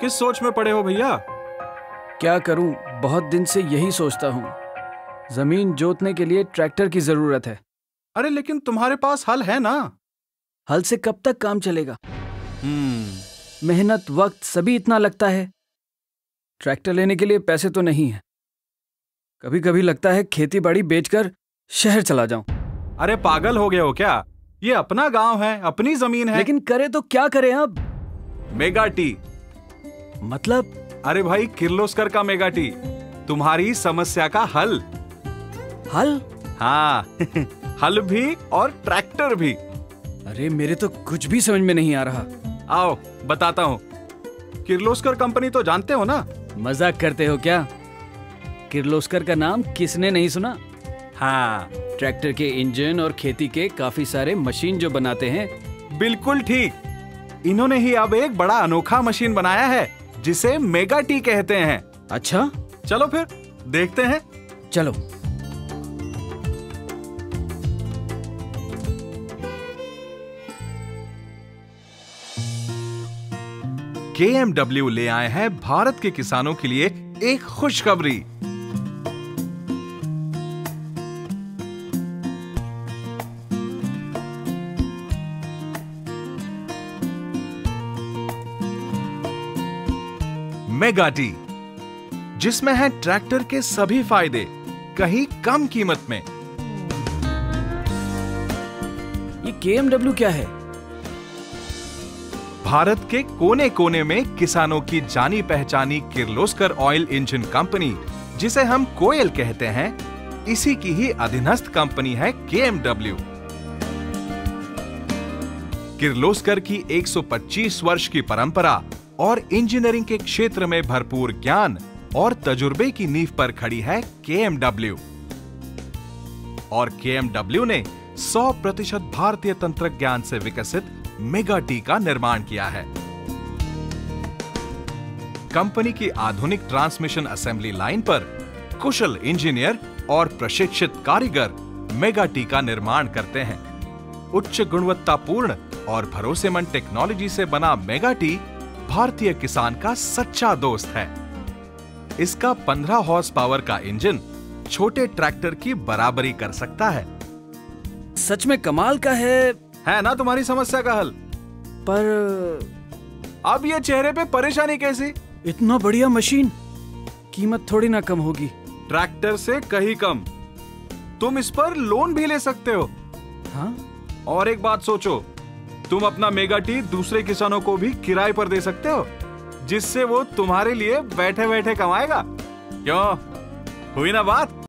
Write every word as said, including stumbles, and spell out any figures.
किस सोच में पड़े हो भैया? क्या करूं, बहुत दिन से यही सोचता हूं। जमीन जोतने के लिए ट्रैक्टर की जरूरत है। अरे लेकिन तुम्हारे पास हल है ना। हल से कब तक काम चलेगा? हम्म मेहनत, वक्त सभी इतना लगता है। ट्रैक्टर लेने के लिए पैसे तो नहीं है। कभी कभी लगता है खेती बाड़ी बेचकर शहर चला जाऊं। अरे पागल हो गए हो क्या? ये अपना गांव है, अपनी जमीन है। लेकिन करे तो क्या करें अब? Mega tea. मतलब? अरे भाई, किर्लोस्कर का मेगा टी, तुम्हारी समस्या का हल। हल? हाँ हल भी और ट्रैक्टर भी। अरे मेरे तो कुछ भी समझ में नहीं आ रहा। आओ बताता हूँ। किर्लोस्कर कंपनी तो जानते हो ना? मजाक करते हो क्या? किर्लोस्कर का नाम किसने नहीं सुना? हाँ, ट्रैक्टर के इंजन और खेती के काफी सारे मशीन जो बनाते हैं। बिल्कुल ठीक। इन्होंने ही अब एक बड़ा अनोखा मशीन बनाया है जिसे मेगा टी कहते हैं। अच्छा, चलो फिर देखते हैं। चलो। के एम डब्ल्यू ले आए हैं भारत के किसानों के लिए एक खुशखबरी। मेगा टी, जिसमें है ट्रैक्टर के सभी फायदे कहीं कम कीमत में। ये के एम डब्ल्यू क्या है? भारत के कोने कोने में किसानों की जानी पहचानी किर्लोस्कर ऑयल इंजन कंपनी, जिसे हम कोयल कहते हैं, इसी की ही अधीनस्थ कंपनी है के एम डब्ल्यू। किर्लोस्कर की एक सौ पच्चीस वर्ष की परंपरा और इंजीनियरिंग के क्षेत्र में भरपूर ज्ञान और तजुर्बे की नींव पर खड़ी है के एम डब्ल्यू। और के एम डब्ल्यू ने सौ प्रतिशत भारतीय तंत्रज्ञान से विकसित मेगा टी का निर्माण किया है। कंपनी की आधुनिक ट्रांसमिशन असेंबली लाइन पर कुशल इंजीनियर और प्रशिक्षित कारीगर मेगा टी का निर्माण करते हैं। उच्च गुणवत्तापूर्ण और भरोसेमंद टेक्नोलॉजी से बना मेगा टी भारतीय किसान का सच्चा दोस्त है। इसका पंद्रह हॉर्स पावर का इंजन छोटे ट्रैक्टर की बराबरी कर सकता है। सच में कमाल का है। है ना तुम्हारी समस्या का हल? पर अब ये चेहरे पे परेशानी कैसी? इतना बढ़िया मशीन, कीमत थोड़ी ना कम होगी? ट्रैक्टर से कहीं कम। तुम इस पर लोन भी ले सकते हो। हाँ? और एक बात सोचो, तुम अपना मेगा टी दूसरे किसानों को भी किराए पर दे सकते हो, जिससे वो तुम्हारे लिए बैठे बैठे कमाएगा। क्यों, हुई ना बात?